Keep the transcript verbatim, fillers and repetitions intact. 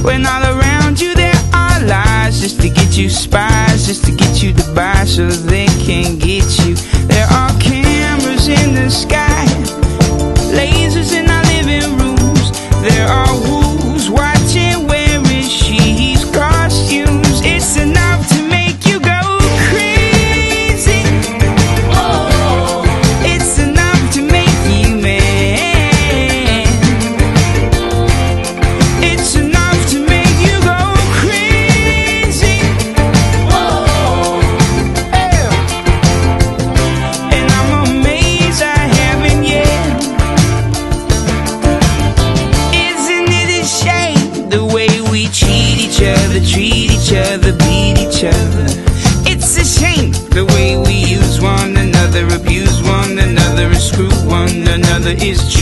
when all around you there are lies, just to get you, spies, just to get you to buy so they can get you. There are cameras in the sky, lasers in our living rooms. There are wolves watching wearing sheep's costumes. It's enough to make you go crazy. Oh, it's enough to make you mad. It's enough to make you go crazy. Oh, yeah. And I'm amazed I haven't yet. Isn't it a shame the way we treat each other, treat each other, beat each other? It's a shame the way we use one another, abuse one another, and screw one another. Is